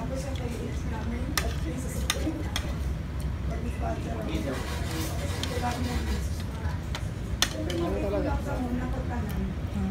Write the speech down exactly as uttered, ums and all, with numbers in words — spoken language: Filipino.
Tapos yung kay H namin, at least sa spring. Pag-father. Ito lang yung business. Sabi mo, ikaw lang sa muna ko tanan.